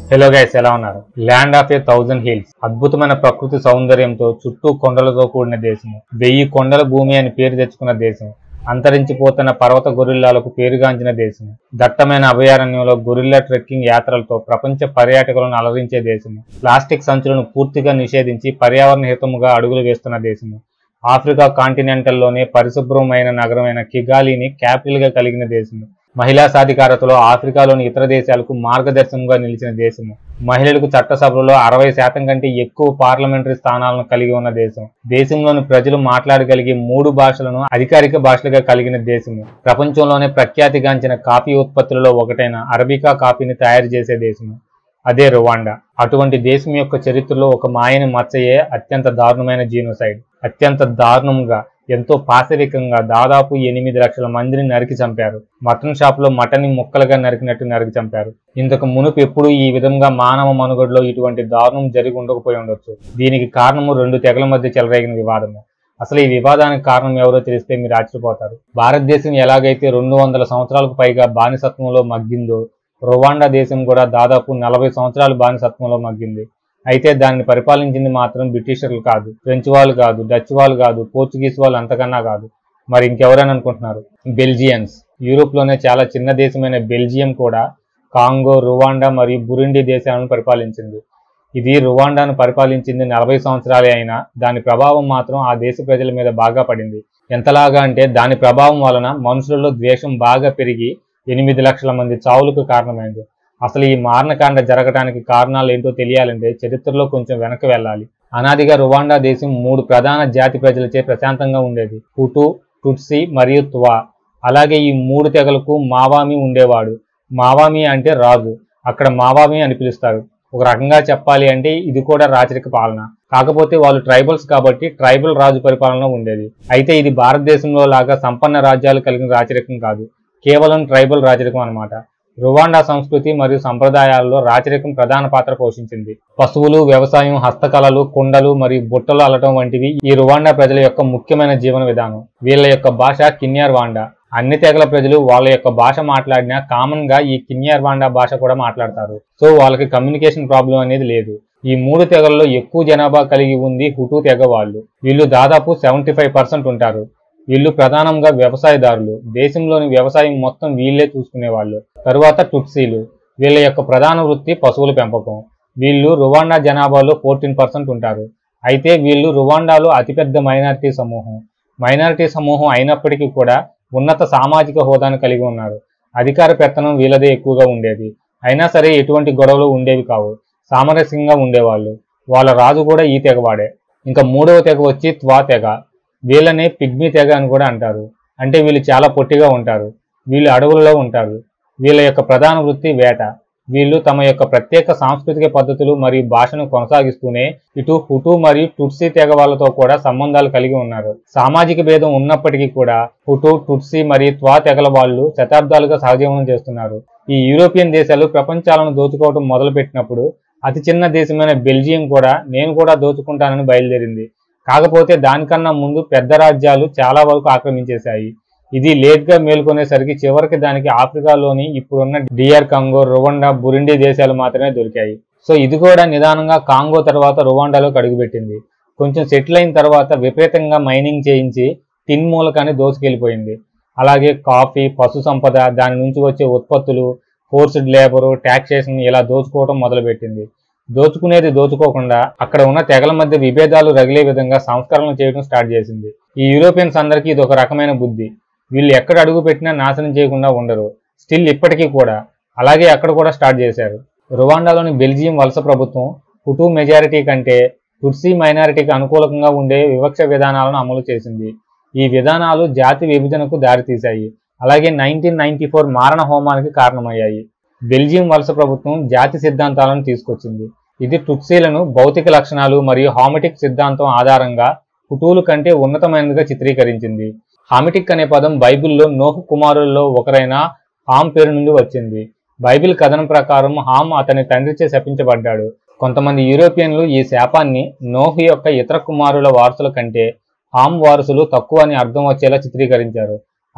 Hello guys, ఎలా ఉన్నారు? Land of A 1000 hills, అద్భుతమైన ప్రకృతి సౌందర్యంతో చుట్టూ కొండలతో కూడిన దేశము, 1000 కొండల భూమి అని పేరు తెచ్చుకున్న దేశం, అంతరించిపోతున్న పర్వత గొరిల్లాలకు పేరుగాంచిన దేశము, దట్టమైన అభయారణ్యంలో గొరిల్లా ట్రెక్కింగ్ యాత్రలతో ప్రపంచ పర్యాటకులను అలరించే దేశము, ప్లాస్టిక్ సంచులను పూర్తిగా నిషేధించి పర్యావరణ హితముగా అడుగులు వేస్తున్న దేశము, ఆఫ్రికా కాంటినెంటల్లోనే పరిశుభ్రమైన నగరమైన కిగాలిని క్యాపిటల్ గా కలిగిన దేశము, మహిళా సాధికారతలో ఆఫ్రికాలోని ఇతర దేశాలకు మార్గదర్శనంగా నిలిచిన దేశము, మహిళలకు చట్టసభలలో 60% కంటే ఎక్కువ పార్లమెంటరీ స్థానాలను కలిగి ఉన్న దేశం, దేశంలోని ప్రజలు మాట్లాడగలిగే 3 భాషలను అధికారిక భాషలుగా కలిగిన దేశము, ప్రపంచంలోనే ప్రఖ్యాతిగాంచిన కాఫీ ఉత్పత్తులలో ఒకటైన అరబికా కాఫీని తయారు చేసే దేశము, అదే రువాండా. అటువంటి దేశం యొక్క చరిత్రలో ఒక మాయని మచ్చయే అత్యంత దారుణమైన జీనోసైడ్. అత్యంత దారుణంగా, ఎంతో పాశవికంగా దాదాపు 8 లక్షల మందిని నరికి చంపారు. మటన్ షాప్ లో మటన్ ముక్కలుగా నరికినట్టు నరికి చంపారు. ఇంతకు మునుపు ఎప్పుడు ఈ విధంగా మానవ మనుగడలో ఇటువంటి దారుణం జరిగి ఉండకపోయి ఉండొచ్చు. దీనికి కారణము 2 తెగల మధ్య చెలరేగిన వివాదము. అసలు ఈ వివాదానికి కారణం ఎవరో తెలిస్తే మీరు ఆశ్చర్యపోతారు. భారతదేశం ఎలాగైతే 200 సంవత్సరాలకు పైగా బానిసత్వంలో మగ్గిందో, రువాండా దేశం కూడా దాదాపు 40 సంవత్సరాలు బానిసత్వంలో మగ్గింది. అయితే దాన్ని పరిపాలించింది మాత్రం బ్రిటిషర్లు కాదు, ఫ్రెంచ్ వాళ్ళు కాదు, డచ్ వాళ్ళు కాదు, పోర్చుగీస్ వాళ్ళు అంతకన్నా కాదు. మరి ఇంకెవరని అనుకుంటున్నారు? బెల్జియన్స్. యూరోప్ లోనే చాలా చిన్న దేశమైన బెల్జియం కూడా కాంగో, రువాండా మరియు బురుండి దేశాలను పరిపాలించింది. ఇది రువాండాను పరిపాలించింది 40 సంవత్సరాలే అయినా దాని ప్రభావం మాత్రం ఆ దేశ ప్రజల మీద బాగా పడింది. ఎంతలాగా అంటే దాని ప్రభావం వలన మనుషులలో ద్వేషం బాగా పెరిగి 8 లక్షల మంది చావులకు కారణమైంది. అసలు ఈ మారణకాండ జరగడానికి కారణాలు ఏంటో తెలియాలంటే చరిత్రలో కొంచెం వెనక్కి వెళ్ళాలి. అనాదిగా రువాండా దేశం 3 ప్రధాన జాతి ప్రజలచే ప్రశాంతంగా ఉండేది: హుటు, టుట్సీ మరియు త్వా. అలాగే ఈ 3 తెగలకు మావామి ఉండేవాడు. మావామి అంటే రాజు, అక్కడ మావామి అని పిలుస్తారు. ఒక రకంగా చెప్పాలి అంటే ఇది కూడా రాచరిక పాలన. కాకపోతే వాళ్ళు ట్రైబల్స్ కాబట్టి ట్రైబల్ రాజు పరిపాలన ఉండేది. అయితే ఇది భారతదేశంలో లాగా సంపన్న రాజ్యాలు కలిగిన రాచరికం కాదు, కేవలం ట్రైబల్ రాచరికం అన్నమాట. రువాండా సంస్కృతి మరియు సంప్రదాయాల్లో రాచరికం ప్రధాన పాత్ర పోషించింది. పశువులు, వ్యవసాయం, హస్తకళలు, కుండలు మరియు బుట్టలు అల్లటం వంటివి ఈ రువాండా ప్రజల యొక్క ముఖ్యమైన జీవన విధానం. వీళ్ళ యొక్క భాష కిన్యార్వాండా. అన్ని తెగల ప్రజలు వాళ్ళ యొక్క భాష మాట్లాడినా కామన్ గా ఈ కిన్యార్వాండా భాష కూడా మాట్లాడతారు. సో వాళ్ళకి కమ్యూనికేషన్ ప్రాబ్లం అనేది లేదు. ఈ 3 తెగల్లో ఎక్కువ జనాభా కలిగి ఉంది హుటు తెగ వాళ్ళు. వీళ్ళు దాదాపు 75% ఉంటారు. వీళ్ళు ప్రధానంగా వ్యవసాయదారులు. దేశంలోని వ్యవసాయం మొత్తం వీళ్లే చూసుకునేవాళ్ళు. తరువాత టుట్సీలు. వీళ్ళ యొక్క ప్రధాన వృత్తి పశువుల పెంపకం. వీళ్ళు రువాండా జనాభాలో 14% ఉంటారు. అయితే వీళ్ళు రువాండాలో అతిపెద్ద మైనారిటీ సమూహం. మైనారిటీ సమూహం అయినప్పటికీ కూడా ఉన్నత సామాజిక హోదాను కలిగి ఉన్నారు. అధికార పెత్తనం వీళ్ళదే ఎక్కువగా ఉండేది. అయినా సరే ఎటువంటి గొడవలు ఉండేవి కావు, సామరస్యంగా ఉండేవాళ్ళు. వాళ్ళ రాజు కూడా ఈ తెగవాడే. ఇంకా 3వ తెగ వచ్చి త్వా తెగ. వీళ్ళని పిగ్మీ తెగ అని కూడా అంటారు. అంటే వీళ్ళు చాలా పొట్టిగా ఉంటారు. వీళ్ళు అడవులలో ఉంటారు. వీళ్ళ యొక్క ప్రధాన వృత్తి వేట. వీళ్ళు తమ యొక్క ప్రత్యేక సాంస్కృతిక పద్ధతులు మరియు భాషను కొనసాగిస్తూనే ఇటు హుటు మరియు టుట్సీ తెగ వాళ్ళతో కూడా సంబంధాలు కలిగి ఉన్నారు. సామాజిక భేదం ఉన్నప్పటికీ కూడా హుటు, టుట్సీ మరియు త్వా తెగల వాళ్ళు శతాబ్దాలుగా సహజీవనం చేస్తున్నారు. ఈ యూరోపియన్ దేశాలు ప్రపంచాలను దోచుకోవడం మొదలుపెట్టినప్పుడు అతి చిన్న దేశమైన బెల్జియం కూడా నేను కూడా దోచుకుంటానని బయలుదేరింది. కాకపోతే దానికన్నా ముందు పెద్ద రాజ్యాలు చాలా వరకు ఆక్రమించేశాయి. ఇది లేట్ గా మేల్కొనేసరికి చివరికి దానికి ఆఫ్రికాలోని ఇప్పుడున్న డిఆర్ కాంగో, రువాండా, బురుండి దేశాలు మాత్రమే దొరికాయి. సో ఇది కూడా నిదానంగా కాంగో తర్వాత రువాండాలోకి అడుగుపెట్టింది. కొంచెం సెటిల్ అయిన తర్వాత విపరీతంగా మైనింగ్ చేయించి టిన్ మూలకాన్ని దోచుకెళ్లిపోయింది. అలాగే కాఫీ, పశు సంపద, దాని నుంచి వచ్చే ఉత్పత్తులు, ఫోర్స్డ్ లేబరు, టాక్సేషన్ ఇలా దోచుకోవడం మొదలుపెట్టింది. దోచుకునేది దోచుకోకుండా అక్కడ ఉన్న తెగల మధ్య విభేదాలు రగిలే విధంగా సంస్కరణలు చేయడం స్టార్ట్ చేసింది. ఈ యూరోపియన్స్ అందరికీ ఇది ఒక రకమైన బుద్ధి. వీళ్ళు ఎక్కడ అడుగు పెట్టినా నాశనం చేయకుండా ఉండరు. స్టిల్ ఇప్పటికీ కూడా అలాగే అక్కడ కూడా స్టార్ట్ చేశారు. రువాండాలోని బెల్జియం వలస ప్రభుత్వం హుటు మెజారిటీ కంటే టుట్సీ మైనారిటీకి అనుకూలంగా ఉండే వివక్ష విధానాలను అమలు చేసింది. ఈ విధానాలు జాతి విభజనకు దారితీశాయి. అలాగే 1994 మారణ హోమానికి కారణమయ్యాయి. బెల్జియం వలస ప్రభుత్వం జాతి సిద్ధాంతాలను తీసుకొచ్చింది. ఇది టుట్సీలను భౌతిక లక్షణాలు మరియు హామిటిక్ సిద్ధాంతం ఆధారంగా హుటూల కంటే ఉన్నతమైనదిగా చిత్రీకరించింది. హామిటిక్ అనే పదం బైబిల్లో నోహు కుమారుల్లో ఒకరైన హామ్ పేరు నుండి వచ్చింది. బైబిల్ కథనం ప్రకారం హామ్ అతని తండ్రిచే శపించబడ్డాడు. కొంతమంది యూరోపియన్లు ఈ శాపాన్ని నోహు యొక్క ఇతర కుమారుల వారసుల కంటే హామ్ వారసులు తక్కువ అని అర్థం వచ్చేలా చిత్రీకరించారు.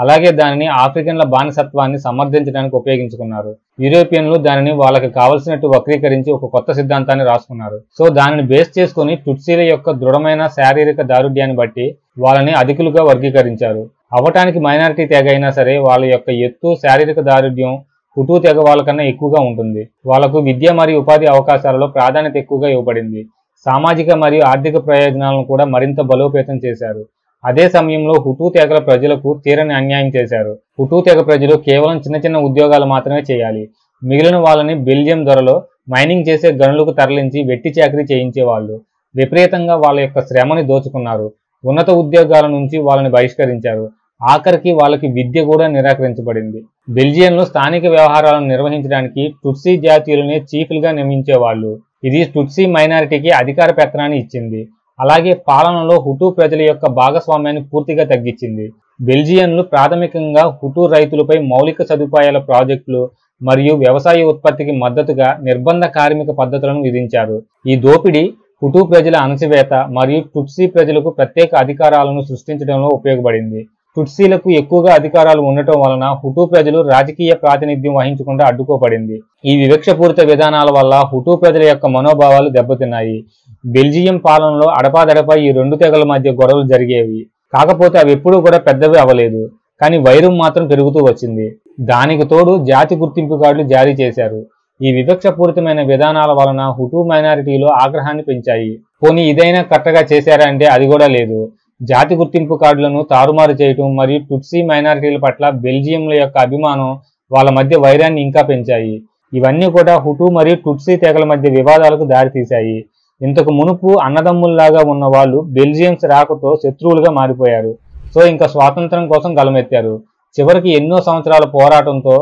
అలాగే దానిని ఆఫ్రికన్ల బానిసత్వాన్ని సమర్థించడానికి ఉపయోగించుకున్నారు. యూరోపియన్లు దానిని వాళ్ళకి కావలసినట్టు వక్రీకరించి ఒక కొత్త సిద్ధాంతాన్ని రాసుకున్నారు. సో దానిని బేస్ చేసుకుని టుట్సీల యొక్క దృఢమైన శారీరక దారుఢ్యాన్ని బట్టి వాళ్ళని అధికులుగా వర్గీకరించారు. అవటానికి మైనారిటీ తెగ అయినా సరే వాళ్ళ యొక్క ఎత్తు, శారీరక దారుఢ్యం హుటూ తెగ వాళ్ళకన్నా ఎక్కువగా ఉంటుంది. వాళ్లకు విద్య మరియు ఉపాధి అవకాశాలలో ప్రాధాన్యత ఎక్కువగా ఇవ్వబడింది. సామాజిక మరియు ఆర్థిక ప్రయోజనాలను కూడా మరింత బలోపేతం చేశారు. అదే సమయంలో హుటూ తెగల ప్రజలకు తీరని అన్యాయం చేశారు. హుటూ తెగ ప్రజలు కేవలం చిన్న చిన్న ఉద్యోగాలు మాత్రమే చేయాలి. మిగిలిన వాళ్ళని బెల్జియం ధరలో మైనింగ్ చేసే గనులకు తరలించి వెట్టి చాకరీ చేయించేవాళ్ళు. విపరీతంగా వాళ్ళ యొక్క శ్రమని దోచుకున్నారు. ఉన్నత ఉద్యోగాల నుంచి వాళ్ళని బహిష్కరించారు. ఆఖరికి వాళ్ళకి విద్య కూడా నిరాకరించబడింది. బెల్జియంలో స్థానిక వ్యవహారాలను నిర్వహించడానికి టుట్సీ జాతీయులనే చీఫ్లుగా నియమించేవాళ్ళు. ఇది టుట్సీ మైనారిటీకి అధికార పెత్తనాన్ని ఇచ్చింది. అలాగే పాలనలో హుటూ ప్రజల యొక్క భాగస్వామ్యాన్ని పూర్తిగా తగ్గించింది. బెల్జియన్లు ప్రాథమికంగా హుటూ రైతులపై మౌలిక సదుపాయాల ప్రాజెక్టులు మరియు వ్యవసాయ ఉత్పత్తికి మద్దతుగా నిర్బంధ కార్మిక పద్ధతులను విధించారు. ఈ దోపిడీ హుటూ ప్రజల అణచివేత మరియు టుట్సీ ప్రజలకు ప్రత్యేక అధికారాలను సృష్టించడంలో ఉపయోగపడింది. టుట్సీలకు ఎక్కువగా అధికారాలు ఉండటం వలన హుటూ ప్రజలు రాజకీయ ప్రాతినిధ్యం వహించకుండా అడ్డుకోబడింది. ఈ వివక్షపూరిత విధానాల వల్ల హుటూ ప్రజల యొక్క మనోభావాలు దెబ్బతిన్నాయి. బెల్జియం పాలనలో అడపాదడపా ఈ రెండు తెగల మధ్య గొడవలు జరిగేవి. కాకపోతే అవి ఎప్పుడూ కూడా పెద్దవి అవ్వలేదు. కానీ వైరం మాత్రం పెరుగుతూ వచ్చింది. దానికి తోడు జాతి గుర్తింపు కార్డులు జారీ చేశారు. ఈ వివక్షపూరితమైన విధానాల వలన హుటూ మైనారిటీలో ఆగ్రహాన్ని పెంచాయి. పోనీ ఇదైనా కరెక్ట్గా చేశారా అంటే అది కూడా లేదు. జాతి గుర్తింపు కార్డులను తారుమారు చేయటం మరియు టుట్సీ మైనారిటీల పట్ల బెల్జియంల యొక్క అభిమానం వాళ్ళ మధ్య వైరాన్ని ఇంకా పెంచాయి. ఇవన్నీ కూడా హుటూ మరియు టుట్సీ తెగల మధ్య వివాదాలకు దారితీశాయి. ఇంతకు మునుపు అన్నదమ్ముల్లాగా ఉన్న వాళ్ళు బెల్జియన్స్ రాకతో శత్రువులుగా మారిపోయారు. సో ఇంకా స్వాతంత్రం కోసం గలమెత్తారు. చివరికి ఎన్నో సంవత్సరాల పోరాటంతో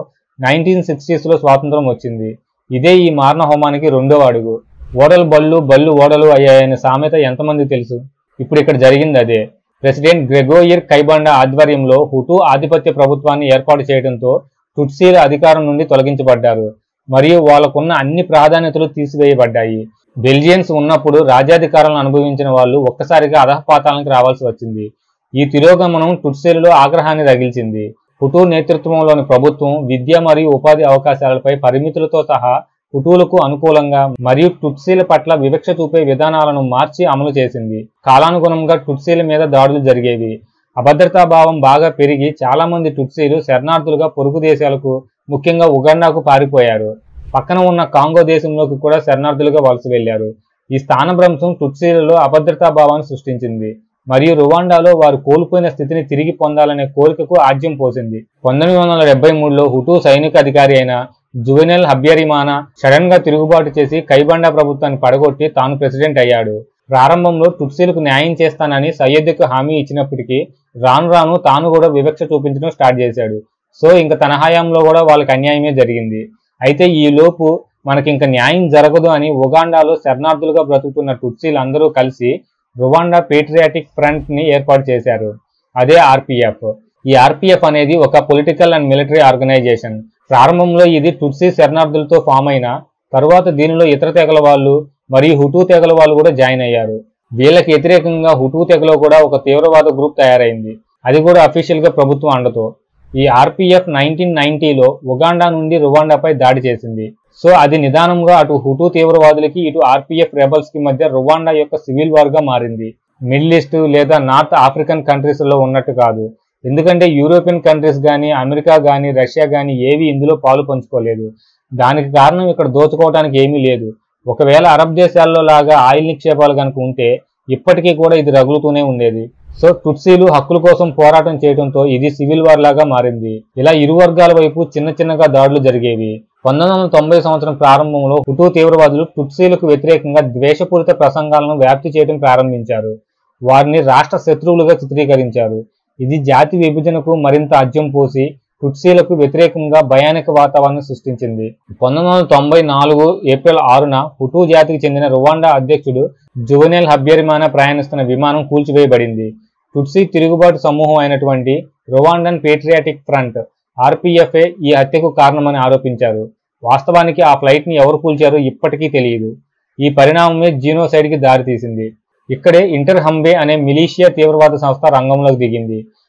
1960sలో స్వాతంత్రం వచ్చింది. ఇదే ఈ మారణ హోమానికి రెండో అడుగు. ఓడలు బళ్ళు, బళ్ళు ఓడలు అయ్యాయనే సామెత ఎంతమంది తెలుసు? ఇప్పుడు ఇక్కడ జరిగింది అదే. ప్రెసిడెంట్ గ్రెగోయిర్ కైబండా ఆధ్వర్యంలో హుటూ ఆధిపత్య ప్రభుత్వాన్ని ఏర్పాటు చేయడంతో టుట్సీల అధికారం నుండి తొలగించబడ్డారు మరియు వాళ్ళకున్న అన్ని ప్రాధాన్యతలు తీసివేయబడ్డాయి. బెల్జియన్స్ ఉన్నప్పుడు రాజ్యాధికారాలను అనుభవించిన వాళ్ళు ఒక్కసారిగా అధఃపాతాలకు రావాల్సి వచ్చింది. ఈ తిరోగమనం టుట్సీలలో ఆగ్రహాన్ని రగిల్చింది. హుటూ నేతృత్వంలోని ప్రభుత్వం విద్య మరియు ఉపాధి అవకాశాలపై పరిమితులతో సహా హుటూలకు అనుకూలంగా మరియు టుట్సీల పట్ల వివక్ష చూపే విధానాలను మార్చి అమలు చేసింది. కాలానుగుణంగా టుట్సీల మీద దాడులు జరిగేవి. అభద్రతాభావం బాగా పెరిగి చాలా మంది టుట్సీలు శరణార్థులుగా పొరుగు దేశాలకు, ముఖ్యంగా ఉగాండాకు పారిపోయారు. పక్కన ఉన్న కాంగో దేశంలోకి కూడా శరణార్థులుగా వలస వెళ్లారు. ఈ స్థానభ్రంశం టుట్సీలలో అభద్రతాభావాన్ని సృష్టించింది మరియు రువాండాలో వారు కోల్పోయిన స్థితిని తిరిగి పొందాలనే కోరికకు ఆజ్యం పోసింది. 1973లో హుటూ సైనిక అధికారి అయిన జువెనెల్ హబ్యారిమానా సడన్ గా తిరుగుబాటు చేసి కైబండా ప్రభుత్వాన్ని పడగొట్టి తాను ప్రెసిడెంట్ అయ్యాడు. ప్రారంభంలో టుట్సీలకు న్యాయం చేస్తానని సయ్యద్కు హామీ ఇచ్చినప్పటికీ రాను రాను తాను కూడా వివక్ష చూపించడం స్టార్ట్ చేశాడు. సో ఇంకా తన హయాంలో కూడా వాళ్ళకి అన్యాయమే జరిగింది. అయితే ఈ లోపు మనకింక న్యాయం జరగదు అని ఉగాండాలో శరణార్థులుగా బ్రతుకుతున్న టుట్సీలు అందరూ కలిసి రువాండా పేట్రియాటిక్ ఫ్రంట్ ని ఏర్పాటు చేశారు. అదే ఆర్పిఎఫ్. ఈ ఆర్పిఎఫ్ అనేది ఒక పొలిటికల్ అండ్ మిలిటరీ ఆర్గనైజేషన్. ప్రారంభంలో ఇది టుట్సీ శరణార్థులతో ఫామ్ అయిన తరువాత దీనిలో ఇతర తెగల వాళ్ళు మరియు హుటూ తెగల వాళ్ళు కూడా జాయిన్ అయ్యారు. వీళ్ళకి వ్యతిరేకంగా హుటూ తెగలో కూడా ఒక తీవ్రవాద గ్రూప్ తయారైంది. అది కూడా అఫీషియల్ గా ప్రభుత్వం అండతో. ఈ ఆర్పిఎఫ్ 1990లో ఉగాండా నుండి రువాండాపై దాడి చేసింది. సో అది నిదానంగా అటు హుటూ తీవ్రవాదులకి ఇటు ఆర్పిఎఫ్ రెబల్స్ కి మధ్య రువాండా యొక్క సివిల్ వార్ గా మారింది. మిడిల్ ఈస్ట్ లేదా నార్త్ ఆఫ్రికన్ కంట్రీస్ లో ఉన్నట్టు కాదు. ఎందుకంటే యూరోపియన్ కంట్రీస్ కానీ, అమెరికా కానీ, రష్యా కానీ ఏవి ఇందులో పాలు పంచుకోలేదు. దానికి కారణం ఇక్కడ దోచుకోవడానికి ఏమీ లేదు. ఒకవేళ అరబ్ దేశాల్లో లాగా ఆయిల్ నిక్షేపాలు కనుక ఉంటే ఇప్పటికీ కూడా ఇది రగులుతూనే ఉండేది. సో టుట్సీలు హక్కుల కోసం పోరాటం చేయడంతో ఇది సివిల్ వార్ లాగా మారింది. ఇలా ఇరు వర్గాల వైపు చిన్న చిన్నగా దాడులు జరిగేవి. 1990 సంవత్సరం ప్రారంభంలో హుటూ తీవ్రవాదులు టుట్సీలకు వ్యతిరేకంగా ద్వేషపూరిత ప్రసంగాలను వ్యాప్తి చేయడం ప్రారంభించారు. వారిని రాష్ట్ర శత్రువులుగా చిత్రీకరించారు. ఇది జాతి విభజనకు మరింత అజ్యం పోసి టుట్సీలకు వ్యతిరేకంగా భయానక వాతావరణం సృష్టించింది. 1994 ఏప్రిల్ 6న హుటూ జాతికి చెందిన రువాండా అధ్యక్షుడు జువెనెల్ హబ్యారిమానా ప్రయాణిస్తున్న విమానం కూల్చివేయబడింది. టుట్సీ తిరుగుబాటు సమూహం అయినటువంటి రువాండన్ పేట్రియాటిక్ ఫ్రంట్ ఆర్పిఎఫ్ఏ ఈ హత్యకు కారణమని ఆరోపించారు. వాస్తవానికి ఆ ఫ్లైట్ ని ఎవరు కూల్చారో ఇప్పటికీ తెలియదు. ఈ పరిణామమే జీనోసైడ్ కి దారితీసింది. ఇక్కడే ఇంటర్ హంబే అనే మిలీషియా తీవ్రవాద సంస్థ రంగంలోకి దిగింది.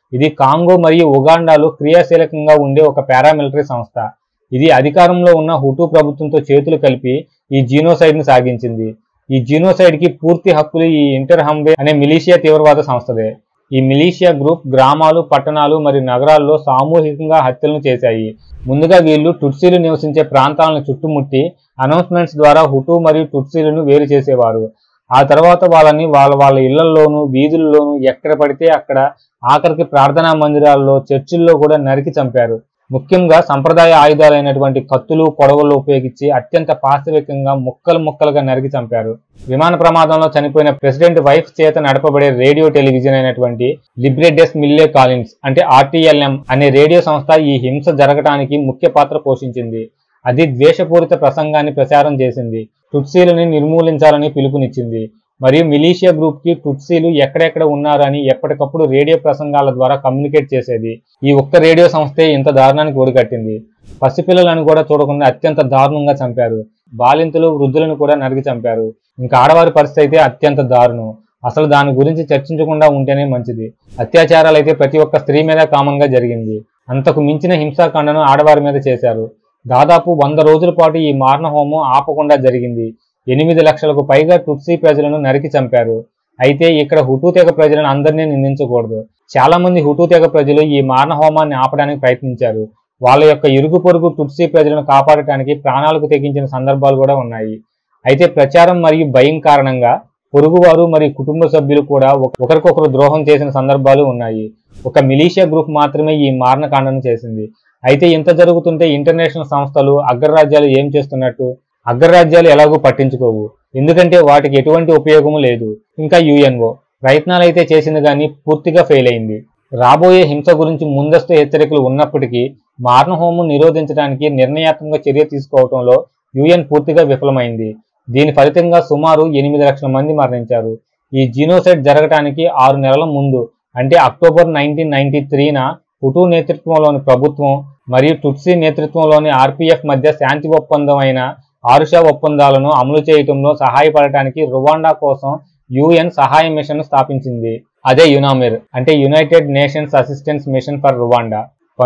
ఇది కాంగో మరియు ఉగాండాలో క్రియాశీలకంగా ఉండే ఒక పారామిలిటరీ సంస్థ. ఇది అధికారంలో ఉన్న హుటూ ప్రభుత్వంతో చేతులు కలిపి ఈ జీనోసైడ్ ను సాగించింది. ఈ జీనోసైడ్ కి పూర్తి హక్కులు ఈ ఇంటర్హంవే అనే మిలీషియా తీవ్రవాద సంస్థదే. ఈ మిలీషియా గ్రూప్ గ్రామాలు, పట్టణాలు మరియు నగరాల్లో సామూహికంగా హత్యలను చేశాయి. ముందుగా వీళ్ళు టుట్సీలు నివసించే ప్రాంతాలను చుట్టుముట్టి అనౌన్స్మెంట్స్ ద్వారా హుటూ మరియు టుట్సీలను వేరు చేసేవారు. ఆ తర్వాత వాళ్ళని వాళ్ళ ఇళ్లలోనూ, వీధుల్లోనూ, ఎక్కడ పడితే అక్కడ, ఆఖరికి ప్రార్థనా మందిరాల్లో, చర్చిల్లో కూడా నరికి చంపారు. ముఖ్యంగా సంప్రదాయ ఆయుధాలైనటువంటి కత్తులు, కొడవలు ఉపయోగించి అత్యంత పాశవికంగా ముక్కలుగా నరికి చంపారు. విమాన ప్రమాదంలో చనిపోయిన ప్రెసిడెంట్ వైఫ్ చేత నడపబడే రేడియో టెలివిజన్ అయినటువంటి లిబ్రే డెస్ మిల్లే కాలిన్స్ అంటే RTLM అనే రేడియో సంస్థ ఈ హింస జరగటానికి ముఖ్య పాత్ర పోషించింది. అది ద్వేషపూరిత ప్రసంగాన్ని ప్రచారం చేసింది, టుట్సీలని నిర్మూలించాలని పిలుపునిచ్చింది మరియు మిలీషియా గ్రూప్ కి టుట్సీలు ఎక్కడెక్కడ ఉన్నారని ఎప్పటికప్పుడు రేడియో ప్రసంగాల ద్వారా కమ్యూనికేట్ చేసేది. ఈ ఒక్క రేడియో సంస్థే ఇంత దారుణానికి ఒడిగట్టింది. పసిపిల్లలను కూడా చూడకుండా అత్యంత దారుణంగా చంపారు. బాలింతలు, వృద్ధులను కూడా నరికి చంపారు. ఇంకా ఆడవారి పరిస్థితి అయితే అత్యంత దారుణం. అసలు దాని గురించి చర్చించకుండా ఉంటేనే మంచిది. అత్యాచారాలు అయితే ప్రతి ఒక్క స్త్రీ మీద కామన్ గా జరిగింది. అంతకు మించిన హింసాకాండను ఆడవారి మీద చేశారు. దాదాపు 100 రోజుల పాటు ఈ మారణ హోమం ఆపకుండా జరిగింది. 8 లక్షలకు పైగా టుట్సీ ప్రజలను నరికి చంపారు. అయితే ఇక్కడ హుటూ తెగ ప్రజలను అందరినీ నిందించకూడదు. చాలా మంది హుటూ తెగ ప్రజలు ఈ మారణ హోమాన్ని ఆపడానికి ప్రయత్నించారు. వాళ్ళ యొక్క ఇరుగు పొరుగు టుట్సీ ప్రజలను కాపాడటానికి ప్రాణాలకు తెగించిన సందర్భాలు కూడా ఉన్నాయి. అయితే ప్రచారం మరియు భయం కారణంగా పొరుగువారు మరియు కుటుంబ సభ్యులు కూడా ఒకరికొకరు ద్రోహం చేసిన సందర్భాలు ఉన్నాయి. ఒక మిలీషియా గ్రూప్ మాత్రమే ఈ మారణకాండను చేసింది. అయితే ఇంత జరుగుతుంటే ఇంటర్నేషనల్ సంస్థలు, అగ్రరాజ్యాలు ఏం చేస్తున్నట్టు? అగ్రరాజ్యాలు ఎలాగూ పట్టించుకోవు, ఎందుకంటే వాటికి ఎటువంటి ఉపయోగము లేదు. ఇంకా UNO ప్రయత్నాలు అయితే చేసింది కానీ పూర్తిగా ఫెయిల్ అయింది. రాబోయే హింస గురించి ముందస్తు హెచ్చరికలు ఉన్నప్పటికీ మారణ హోమం నిరోధించడానికి నిర్ణయాత్మక చర్య తీసుకోవడంలో UN పూర్తిగా విఫలమైంది. దీని ఫలితంగా సుమారు 8 లక్షల మంది మరణించారు. ఈ జీనోసైడ్ జరగటానికి 6 నెలల ముందు అంటే అక్టోబర్ 1993న హుటూ నేతృత్వంలోని ప్రభుత్వం మరియు టుట్సీ నేతృత్వంలోని RPF మధ్య శాంతి ఒప్పందం అయిన ఆరుషా ఒప్పందాలను అమలు చేయటంలో సహాయపడటానికి రువాండా కోసం UN సహాయ మిషన్ స్థాపించింది. అదే యునామిర్ అంటే United Nations Assistance Mission for Rwanda.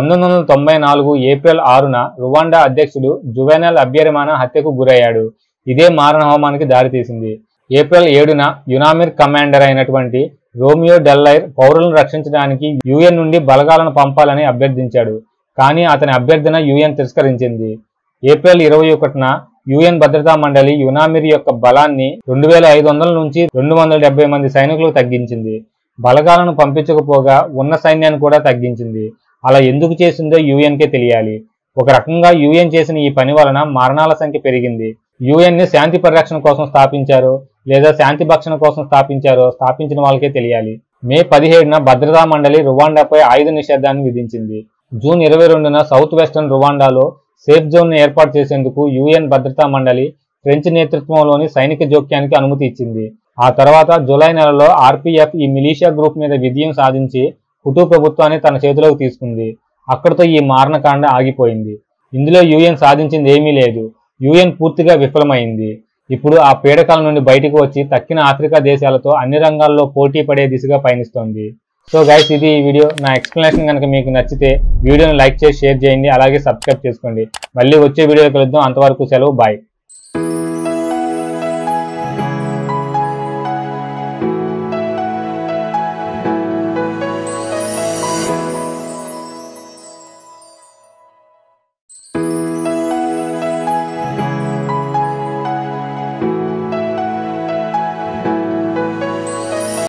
1994 April 6న రువాండా అధ్యక్షుడు జువెనల్ అబ్యారిమానా హత్యకు గురయ్యాడు. ఇదే మారణ హోమానికి దారితీసింది. ఏప్రిల్ 7న యునామిర్ కమాండర్ అయినటువంటి రోమియో డెల్లైర్ పౌరులను రక్షించడానికి UN నుండి బలగాలను పంపాలని అభ్యర్థించాడు. కానీ అతని అభ్యర్థన UN తిరస్కరించింది. ఏప్రిల్ 21న UN భద్రతా మండలి యునామిర్ యొక్క బలాన్ని 2500 నుంచి 270 మంది సైనికులకు తగ్గించింది. బలగాలను పంపించకపోగా ఉన్న సైన్యాన్ని కూడా తగ్గించింది. అలా ఎందుకు చేసిందో UNకే తెలియాలి. ఒక రకంగా UN చేసిన ఈ పని వలన మరణాల సంఖ్య పెరిగింది. UN ని శాంతి పరిరక్షణ కోసం స్థాపించారో లేదా శాంతి భక్షణ కోసం స్థాపించిన వాళ్ళకే తెలియాలి. మే 17న భద్రతా మండలి రువాండాపై ఆయుధ నిషేధాన్ని విధించింది. జూన్ 22న సౌత్ వెస్టర్న్ రువాండాలో సేఫ్ జోన్ ను ఏర్పాటు చేసేందుకు UN భద్రతా మండలి ఫ్రెంచ్ నేతృత్వంలోని సైనిక జోక్యానికి అనుమతి ఇచ్చింది. ఆ తర్వాత జూలై నెలలో RPF ఈ మిలీషియా గ్రూప్ మీద విజయం సాధించి హుటూ ప్రభుత్వాన్ని తన చేతిలోకి తీసుకుంది. అక్కడితో ఈ మారణకాండ ఆగిపోయింది. ఇందులో UN సాధించింది ఏమీ లేదు. UN పూర్తిగా విఫలమైంది. ఇప్పుడు ఆ పీడకాల నుండి బయటకు వచ్చి తక్కిన ఆఫ్రికా దేశాలతో అన్ని రంగాల్లో పోటీ పడే దిశగా పయనిస్తోంది. సో గైస్, ఇది ఈ వీడియో. నా ఎక్స్ప్లెనేషన్ కనుక మీకు నచ్చితే వీడియోని లైక్ చేసి షేర్ చేయండి, అలాగే సబ్స్క్రైబ్ చేసుకోండి. మళ్ళీ వచ్చే వీడియో కలుద్దాం. అంతవరకు సెలవు, బాయ్.